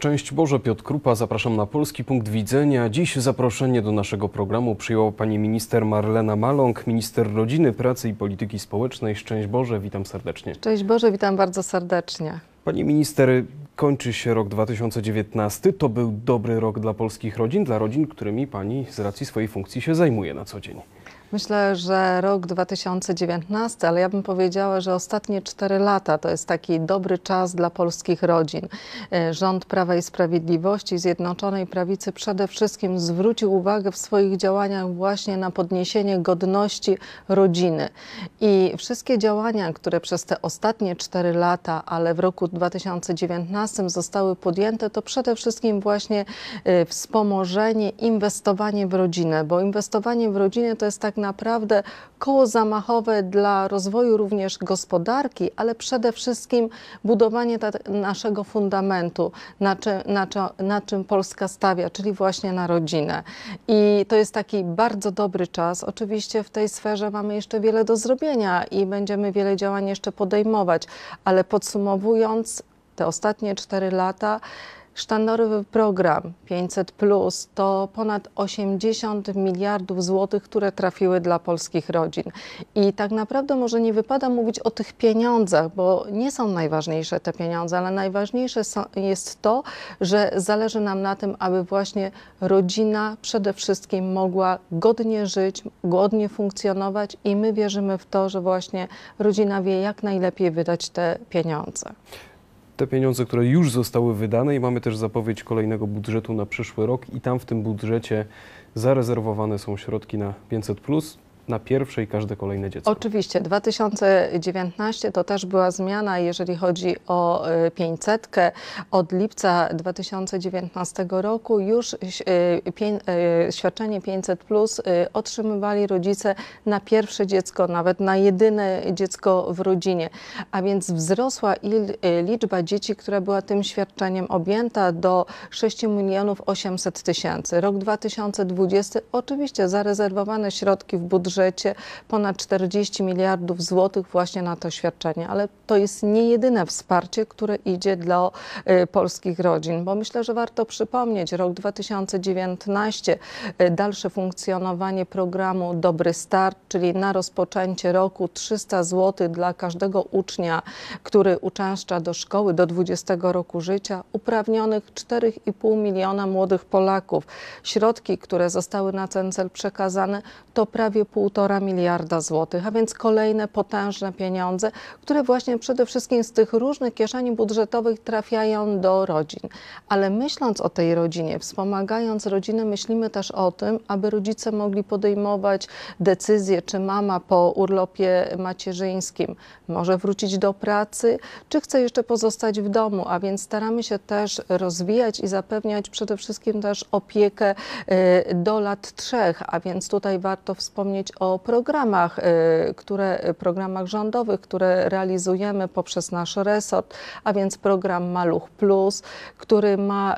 Szczęść Boże, Piotr Krupa, zapraszam na Polski Punkt Widzenia. Dziś zaproszenie do naszego programu przyjęła pani minister Marlena Maląg, minister rodziny, pracy i polityki społecznej. Szczęść Boże, witam serdecznie. Szczęść Boże, witam bardzo serdecznie. Pani minister, kończy się rok 2019. To był dobry rok dla polskich rodzin, dla rodzin, którymi pani z racji swojej funkcji się zajmuje na co dzień. Myślę, że rok 2019, ale ja bym powiedziała, że ostatnie 4 lata to jest taki dobry czas dla polskich rodzin. Rząd Prawa i Sprawiedliwości, Zjednoczonej Prawicy przede wszystkim zwrócił uwagę w swoich działaniach właśnie na podniesienie godności rodziny. I wszystkie działania, które przez te ostatnie 4 lata, ale w roku 2019 zostały podjęte, to przede wszystkim właśnie wspomożenie, inwestowanie w rodzinę, bo inwestowanie w rodzinę to jest tak naprawdę koło zamachowe dla rozwoju również gospodarki, ale przede wszystkim budowanie naszego fundamentu, na czym Polska stawia, czyli właśnie na rodzinę. I to jest taki bardzo dobry czas. Oczywiście w tej sferze mamy jeszcze wiele do zrobienia i będziemy wiele działań jeszcze podejmować, ale podsumowując te ostatnie 4 lata, sztandarowy program 500+ to ponad 80 miliardów złotych, które trafiły dla polskich rodzin. I tak naprawdę może nie wypada mówić o tych pieniądzach, bo nie są najważniejsze te pieniądze, ale najważniejsze jest to, że zależy nam na tym, aby właśnie rodzina przede wszystkim mogła godnie żyć, godnie funkcjonować i my wierzymy w to, że właśnie rodzina wie, jak najlepiej wydać te pieniądze. Te pieniądze, które już zostały wydane i mamy też zapowiedź kolejnego budżetu na przyszły rok i tam w tym budżecie zarezerwowane są środki na 500+, na pierwsze i każde kolejne dziecko. Oczywiście, 2019 to też była zmiana, jeżeli chodzi o 500. Od lipca 2019 roku już świadczenie 500+ otrzymywali rodzice na pierwsze dziecko, nawet na jedyne dziecko w rodzinie. A więc wzrosła liczba dzieci, która była tym świadczeniem objęta do 6 800 000. Rok 2020 oczywiście zarezerwowane środki w budżecie ponad 40 miliardów złotych właśnie na to świadczenie, ale to jest nie jedyne wsparcie, które idzie dla polskich rodzin, bo myślę, że warto przypomnieć rok 2019, dalsze funkcjonowanie programu Dobry Start, czyli na rozpoczęcie roku 300 zł dla każdego ucznia, który uczęszcza do szkoły do 20 roku życia, uprawnionych 4,5 miliona młodych Polaków. Środki, które zostały na ten cel przekazane, to prawie 1,5 miliarda złotych, a więc kolejne potężne pieniądze, które właśnie przede wszystkim z tych różnych kieszeni budżetowych trafiają do rodzin. Ale myśląc o tej rodzinie, wspomagając rodzinę, myślimy też o tym, aby rodzice mogli podejmować decyzje, czy mama po urlopie macierzyńskim może wrócić do pracy, czy chce jeszcze pozostać w domu, a więc staramy się też rozwijać i zapewniać przede wszystkim też opiekę do lat 3, a więc tutaj warto wspomnieć o programach rządowych, które realizujemy poprzez nasz resort, a więc program Maluch+, który ma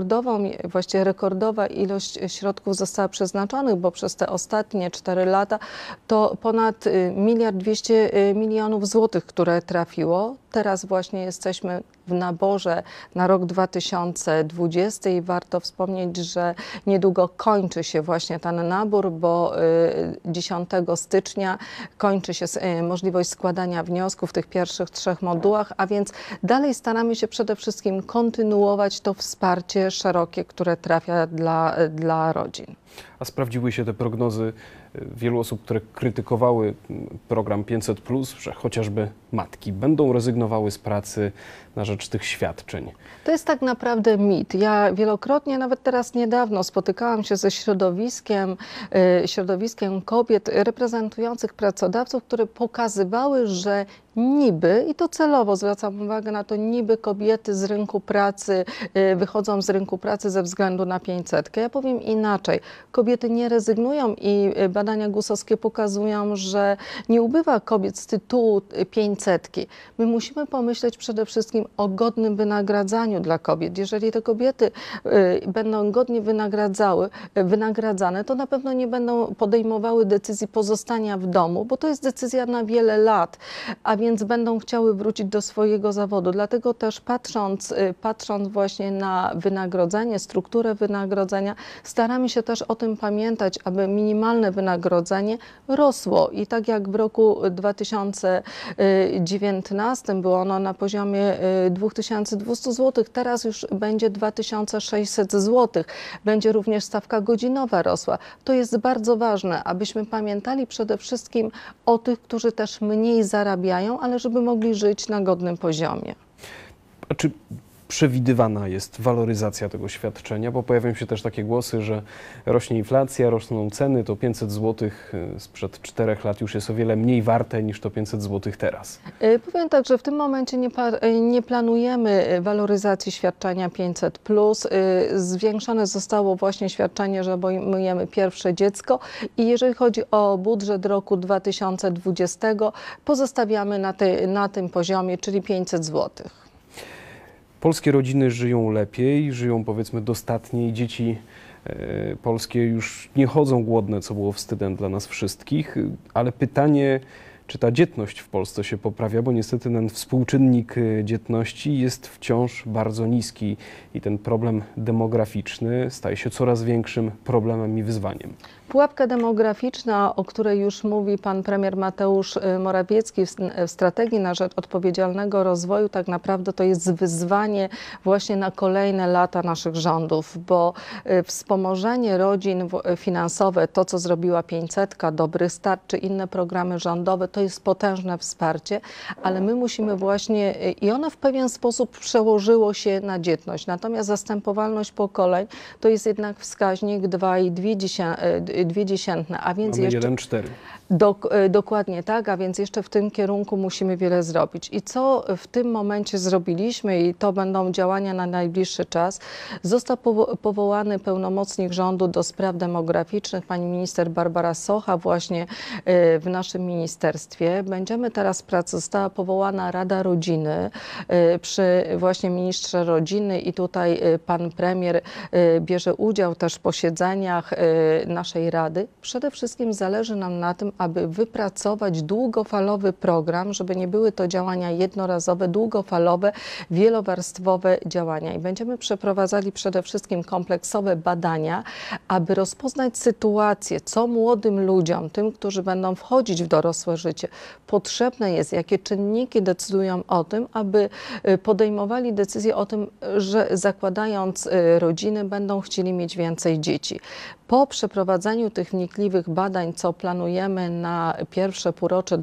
rekordowa ilość środków została przeznaczonych, bo przez te ostatnie 4 lata to ponad 1,2 miliarda złotych, które trafiło. Teraz właśnie jesteśmy w naborze na rok 2020 i warto wspomnieć, że niedługo kończy się właśnie ten nabór, bo 10 stycznia kończy się możliwość składania wniosków w tych pierwszych 3 modułach, a więc dalej staramy się przede wszystkim kontynuować to wsparcie szerokie, które trafia dla rodzin. A sprawdziły się te prognozy wielu osób, które krytykowały program 500+, że chociażby matki będą rezygnowały z pracy na rzecz tych świadczeń? To jest tak naprawdę mit. Ja wielokrotnie, nawet teraz niedawno, spotykałam się ze środowiskiem kobiet reprezentujących pracodawców, które pokazywały, że niby, i to celowo zwracam uwagę na to, niby kobiety z rynku pracy wychodzą z rynku pracy ze względu na 500. Ja powiem inaczej. Kobiety nie rezygnują i badania GUS-owskie pokazują, że nie ubywa kobiet z tytułu 500. My musimy pomyśleć przede wszystkim o godnym wynagradzaniu dla kobiet. Jeżeli te kobiety będą godnie wynagradzane, to na pewno nie będą podejmowały decyzji pozostania w domu, bo to jest decyzja na wiele lat. A więc będą chciały wrócić do swojego zawodu. Dlatego też patrząc właśnie na wynagrodzenie, strukturę wynagrodzenia, staramy się też o tym pamiętać, aby minimalne wynagrodzenie rosło i tak jak w roku 2019 było ono na poziomie 2200 zł, teraz już będzie 2600 zł. Będzie również stawka godzinowa rosła. To jest bardzo ważne, abyśmy pamiętali przede wszystkim o tych, którzy też mniej zarabiają, ale żeby mogli żyć na godnym poziomie. A czy przewidywana jest waloryzacja tego świadczenia? Bo pojawiają się też takie głosy, że rośnie inflacja, rosną ceny, to 500 zł sprzed 4 lat już jest o wiele mniej warte niż to 500 zł teraz. Powiem tak, że w tym momencie nie planujemy waloryzacji świadczenia 500+. Zwiększone zostało właśnie świadczenie, że obejmujemy pierwsze dziecko i jeżeli chodzi o budżet roku 2020, pozostawiamy na tym poziomie, czyli 500 zł. Polskie rodziny żyją lepiej, żyją powiedzmy dostatniej. Dzieci polskie już nie chodzą głodne, co było wstydem dla nas wszystkich, ale pytanie, czy ta dzietność w Polsce się poprawia, bo niestety ten współczynnik dzietności jest wciąż bardzo niski i ten problem demograficzny staje się coraz większym problemem i wyzwaniem. Pułapka demograficzna, o której już mówi pan premier Mateusz Morawiecki w strategii na rzecz odpowiedzialnego rozwoju, tak naprawdę to jest wyzwanie właśnie na kolejne lata naszych rządów, bo wspomożenie rodzin finansowe, to co zrobiła 500, Dobry Start czy inne programy rządowe, to jest potężne wsparcie, ale my musimy właśnie, i ono w pewien sposób przełożyło się na dzietność, natomiast zastępowalność pokoleń to jest jednak wskaźnik 2,2, a więc mamy jeszcze 1,4. Dokładnie tak, a więc jeszcze w tym kierunku musimy wiele zrobić. I co w tym momencie zrobiliśmy i to będą działania na najbliższy czas. Został powołany pełnomocnik rządu do spraw demograficznych, pani minister Barbara Socha właśnie w naszym ministerstwie. Będziemy teraz została powołana Rada Rodziny przy właśnie ministrze rodziny i tutaj pan premier bierze udział też w posiedzeniach naszej Rady. Przede wszystkim zależy nam na tym, aby wypracować długofalowy program, żeby nie były to działania jednorazowe, długofalowe, wielowarstwowe działania. I będziemy przeprowadzali przede wszystkim kompleksowe badania, aby rozpoznać sytuację, co młodym ludziom, tym, którzy będą wchodzić w dorosłe życie, potrzebne jest, jakie czynniki decydują o tym, aby podejmowali decyzję o tym, że zakładając rodziny, będą chcieli mieć więcej dzieci. Po przeprowadzeniu tych wnikliwych badań, co planujemy na pierwsze półrocze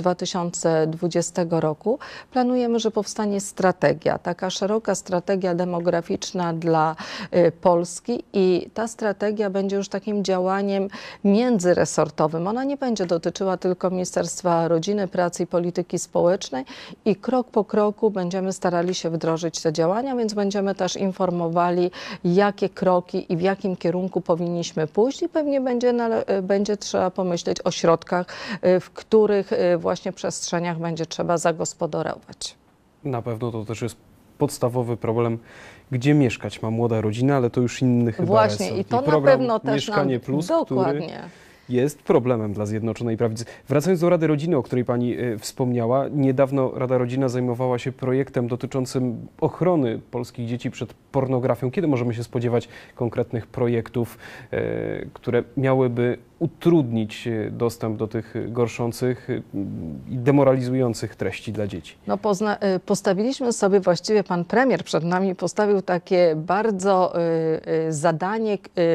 2020 roku, planujemy, że powstanie strategia, taka szeroka strategia demograficzna dla Polski i ta strategia będzie już takim działaniem międzyresortowym. Ona nie będzie dotyczyła tylko Ministerstwa Rodziny, Pracy i Polityki Społecznej i krok po kroku będziemy starali się wdrożyć te działania, więc będziemy też informowali, jakie kroki i w jakim kierunku powinniśmy pójść i pewnie będzie trzeba pomyśleć o środkach, w których właśnie przestrzeniach będzie trzeba zagospodarować. Na pewno to też jest podstawowy problem, gdzie mieszkać ma młoda rodzina, ale to już inny chyba właśnie resort. I to program na pewno też Mieszkanie Plus, dokładnie. który jest problemem dla Zjednoczonej Prawicy. Wracając do Rady Rodziny, o której pani wspomniała, niedawno Rada Rodzina zajmowała się projektem dotyczącym ochrony polskich dzieci przed pornografią. Kiedy możemy się spodziewać konkretnych projektów, które miałyby utrudnić dostęp do tych gorszących i demoralizujących treści dla dzieci? No postawiliśmy sobie, właściwie pan premier przed nami postawił takie bardzo zadanie,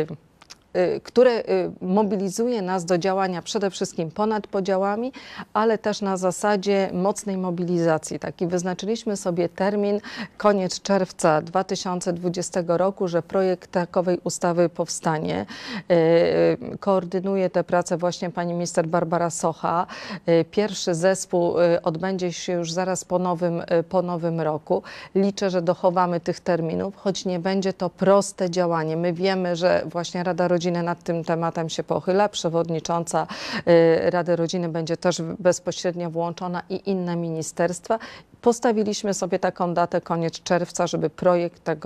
które mobilizuje nas do działania przede wszystkim ponad podziałami, ale też na zasadzie mocnej mobilizacji. Taki wyznaczyliśmy sobie termin, koniec czerwca 2020 roku, że projekt takowej ustawy powstanie. Koordynuje tę pracę właśnie pani minister Barbara Socha. Pierwszy zespół odbędzie się już zaraz po nowym roku. Liczę, że dochowamy tych terminów, choć nie będzie to proste działanie. My wiemy, że właśnie Rada Rodziny nad tym tematem się pochyla. Przewodnicząca Rady Rodziny będzie też bezpośrednio włączona i inne ministerstwa. Postawiliśmy sobie taką datę, koniec czerwca, żeby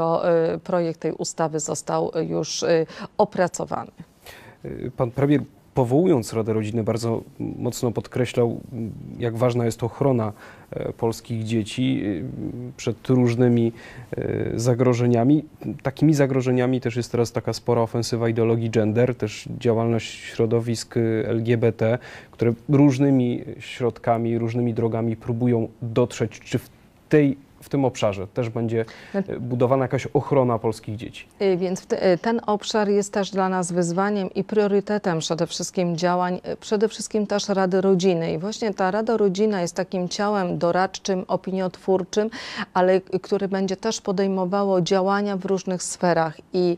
projekt tej ustawy został już opracowany. Pan premier powołując Radę Rodziny, bardzo mocno podkreślał, jak ważna jest ochrona polskich dzieci przed różnymi zagrożeniami. Takimi zagrożeniami też jest teraz taka spora ofensywa ideologii gender, też działalność środowisk LGBT, które różnymi środkami, różnymi drogami próbują dotrzeć, czy w tym obszarze też będzie budowana jakaś ochrona polskich dzieci. Więc ten obszar jest też dla nas wyzwaniem i priorytetem przede wszystkim działań, przede wszystkim też Rady Rodziny. I właśnie ta Rada Rodzina jest takim ciałem doradczym, opiniotwórczym, ale które będzie też podejmowało działania w różnych sferach. I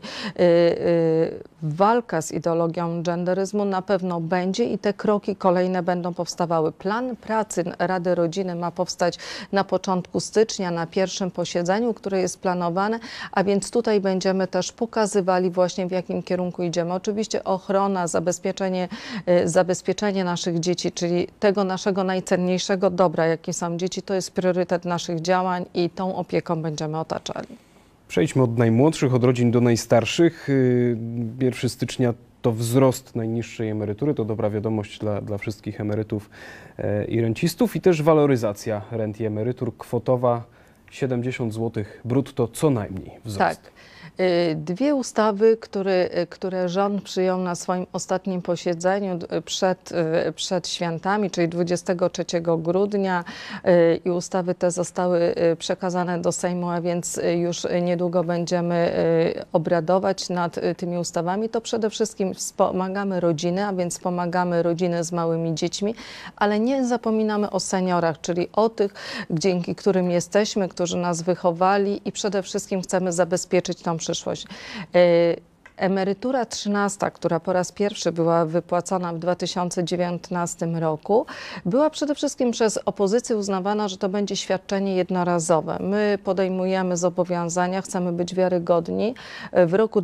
walka z ideologią genderyzmu na pewno będzie i te kroki kolejne będą powstawały. Plan pracy Rady Rodziny ma powstać na początku stycznia, na pierwszym posiedzeniu, które jest planowane, a więc tutaj będziemy też pokazywali właśnie, w jakim kierunku idziemy. Oczywiście ochrona, zabezpieczenie naszych dzieci, czyli tego naszego najcenniejszego dobra, jakim są dzieci, to jest priorytet naszych działań i tą opieką będziemy otaczali. Przejdźmy od najmłodszych, od rodzin do najstarszych. 1 stycznia to wzrost najniższej emerytury, to dobra wiadomość dla wszystkich emerytów i rencistów i też waloryzacja rent i emerytur kwotowa 70 zł brutto co najmniej wzrost. Tak. Dwie ustawy, które rząd przyjął na swoim ostatnim posiedzeniu przed świętami, czyli 23 grudnia i ustawy te zostały przekazane do Sejmu, a więc już niedługo będziemy obradować nad tymi ustawami, to przede wszystkim wspomagamy rodziny, a więc pomagamy rodziny z małymi dziećmi, ale nie zapominamy o seniorach, czyli o tych, dzięki którym jesteśmy, którzy nas wychowali i przede wszystkim chcemy zabezpieczyć tą przyszłość. Emerytura 13, która po raz pierwszy była wypłacana w 2019 roku, była przede wszystkim przez opozycję uznawana, że to będzie świadczenie jednorazowe. My podejmujemy zobowiązania, chcemy być wiarygodni. W roku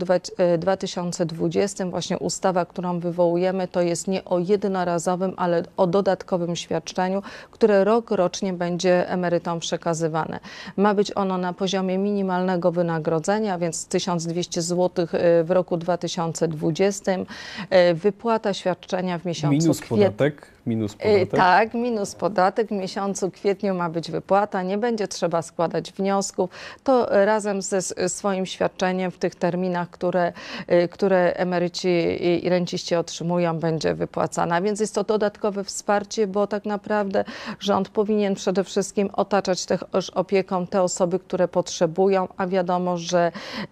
2020 właśnie ustawa, którą wywołujemy, to jest nie o jednorazowym, ale o dodatkowym świadczeniu, które rocznie będzie emerytom przekazywane. Ma być ono na poziomie minimalnego wynagrodzenia, więc 1200 zł w roku 2020. Wypłata świadczenia w miesiącu Minus podatek? Tak, minus podatek. W miesiącu kwietniu ma być wypłata, nie będzie trzeba składać wniosków. To razem ze swoim świadczeniem w tych terminach, które emeryci i renciści otrzymują, będzie wypłacana. Więc jest to dodatkowe wsparcie, bo tak naprawdę rząd powinien przede wszystkim otaczać też opieką te osoby, które potrzebują, a wiadomo, że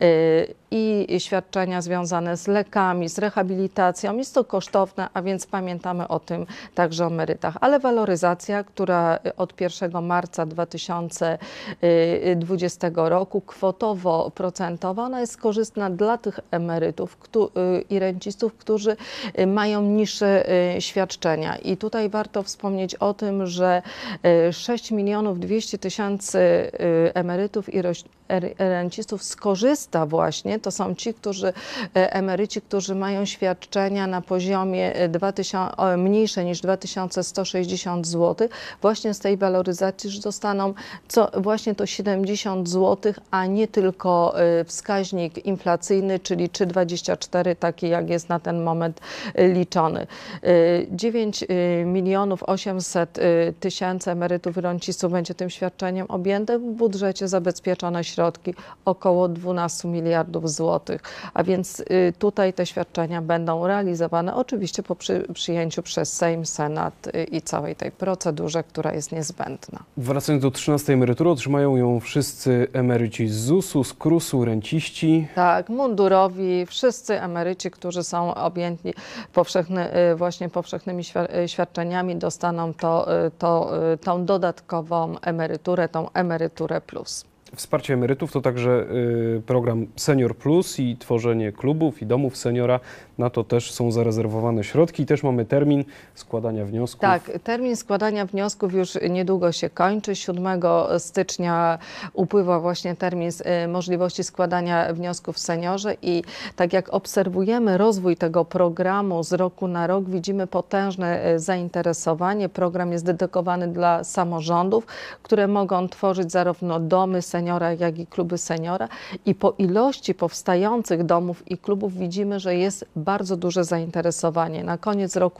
i świadczenia związane z lekami, z rehabilitacją, jest to kosztowne, a więc pamiętamy o tym także o emerytach. Ale waloryzacja, która od 1 marca 2020 roku kwotowo-procentowa, ona jest korzystna dla tych emerytów i rencistów, którzy mają niższe świadczenia. I tutaj warto wspomnieć o tym, że 6 200 000 emerytów i rencistów skorzysta właśnie, to są ci, emeryci, którzy mają świadczenia na poziomie mniejsze niż 2160 zł, właśnie z tej waloryzacji, że dostaną właśnie to 70 zł, a nie tylko wskaźnik inflacyjny, czyli 3,24, taki jak jest na ten moment liczony. 9 800 000 emerytów i rencistów będzie tym świadczeniem objętych. W budżecie zabezpieczone środki około 12 miliardów złotych, a więc tutaj te świadczenia będą realizowane oczywiście po przyjęciu przez Sejm, Senat i całej tej procedurze, która jest niezbędna. Wracając do 13 emerytury, otrzymają ją wszyscy emeryci z ZUS-u, z KRUS-u, renciści. Tak, mundurowi, wszyscy emeryci, którzy są objęci właśnie powszechnymi świadczeniami, dostaną tą dodatkową emeryturę, tą emeryturę plus. Wsparcie emerytów to także program Senior Plus i tworzenie klubów i domów seniora. Na to też są zarezerwowane środki i też mamy termin składania wniosków. Tak, termin składania wniosków już niedługo się kończy. 7 stycznia upływa właśnie termin możliwości składania wniosków w seniorze i tak jak obserwujemy rozwój tego programu z roku na rok, widzimy potężne zainteresowanie. Program jest dedykowany dla samorządów, które mogą tworzyć zarówno domy seniora, jak i kluby seniora i po ilości powstających domów i klubów widzimy, że jest bardzo duże zainteresowanie. Na koniec roku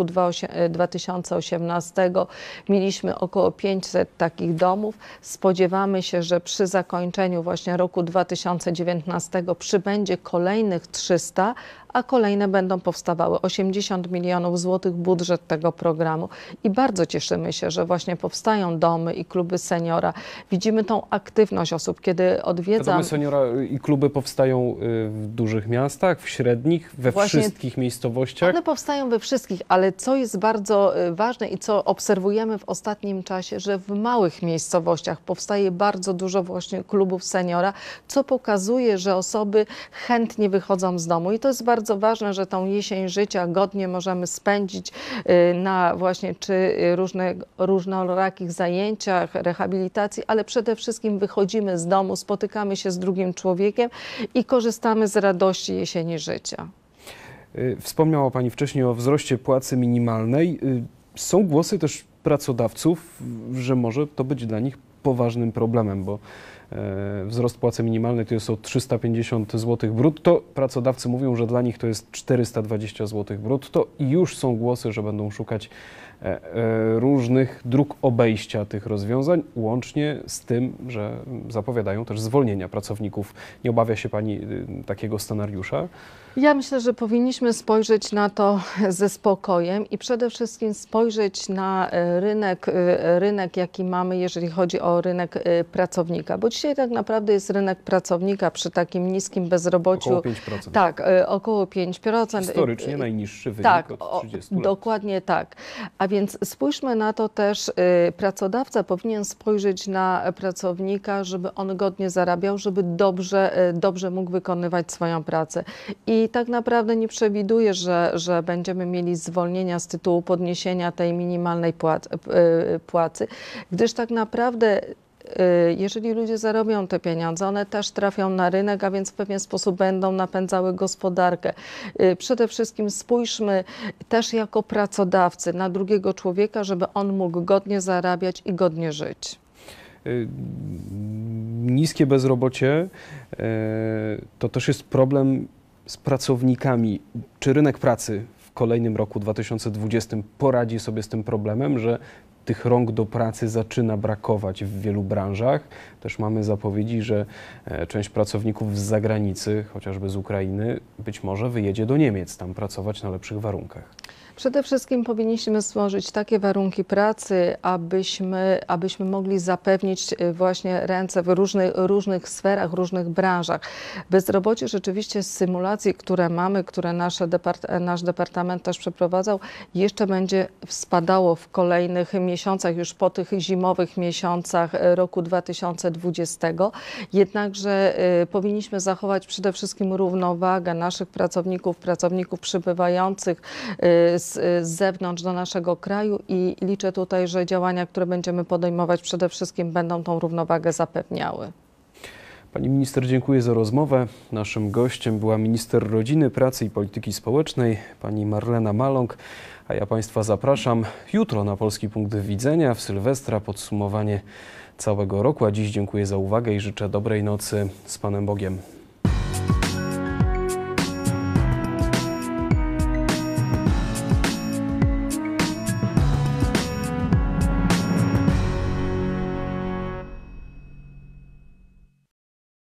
2018 mieliśmy około 500 takich domów. Spodziewamy się, że przy zakończeniu właśnie roku 2019 przybędzie kolejnych 300, a kolejne będą powstawały. 80 milionów złotych budżet tego programu i bardzo cieszymy się, że właśnie powstają domy i kluby seniora. Widzimy tą aktywność osób, kiedy Te odwiedzam... domy seniora i kluby powstają w dużych miastach, w średnich, we Właśnie wszystkich miejscowościach? One powstają we wszystkich, ale co jest bardzo ważne i co obserwujemy w ostatnim czasie, że w małych miejscowościach powstaje bardzo dużo właśnie klubów seniora, co pokazuje, że osoby chętnie wychodzą z domu i to jest bardzo ważne, że tą jesień życia godnie możemy spędzić na właśnie czy różnorakich zajęciach, rehabilitacji, ale przede wszystkim wychodzimy z domu, spotykamy się z drugim człowiekiem i korzystamy z radości jesieni życia. Wspomniała Pani wcześniej o wzroście płacy minimalnej. Są głosy też pracodawców, że może to być dla nich poważnym problemem, bo wzrost płacy minimalnej to jest o 350 zł brutto. Pracodawcy mówią, że dla nich to jest 420 zł brutto i już są głosy, że będą szukać różnych dróg obejścia tych rozwiązań, łącznie z tym, że zapowiadają też zwolnienia pracowników. Nie obawia się Pani takiego scenariusza? Ja myślę, że powinniśmy spojrzeć na to ze spokojem i przede wszystkim spojrzeć na rynek, jaki mamy, jeżeli chodzi o rynek pracownika, bo dzisiaj tak naprawdę jest rynek pracownika przy takim niskim bezrobociu. Około 5%. Tak, około 5%. Historycznie najniższy wynik tak, od 30 lat. Dokładnie tak. A więc spójrzmy na to też, pracodawca powinien spojrzeć na pracownika, żeby on godnie zarabiał, żeby dobrze mógł wykonywać swoją pracę. I tak naprawdę nie przewiduję, że będziemy mieli zwolnienia z tytułu podniesienia tej minimalnej płacy, gdyż tak naprawdę jeżeli ludzie zarobią te pieniądze, one też trafią na rynek, a więc w pewien sposób będą napędzały gospodarkę. Przede wszystkim spójrzmy też jako pracodawcy na drugiego człowieka, żeby on mógł godnie zarabiać i godnie żyć. Niskie bezrobocie to też jest problem z pracownikami. Czy rynek pracy w kolejnym roku 2020 poradzi sobie z tym problemem, że tych rąk do pracy zaczyna brakować w wielu branżach? Też mamy zapowiedzi, że część pracowników z zagranicy, chociażby z Ukrainy, być może wyjedzie do Niemiec, tam pracować na lepszych warunkach. Przede wszystkim powinniśmy stworzyć takie warunki pracy, abyśmy mogli zapewnić właśnie ręce w różnych sferach, różnych branżach. Bezrobocie rzeczywiście z symulacji, które mamy, które nasz departament też przeprowadzał, jeszcze będzie spadało w kolejnych miesiącach, już po tych zimowych miesiącach roku 2020. Jednakże powinniśmy zachować przede wszystkim równowagę naszych pracowników przybywających z zewnątrz do naszego kraju i liczę tutaj, że działania, które będziemy podejmować, przede wszystkim będą tą równowagę zapewniały. Pani minister, dziękuję za rozmowę. Naszym gościem była minister rodziny, pracy i polityki społecznej, pani Marlena Maląg, a ja Państwa zapraszam jutro na Polski Punkt Widzenia, w Sylwestra, podsumowanie całego roku, a dziś dziękuję za uwagę i życzę dobrej nocy z Panem Bogiem.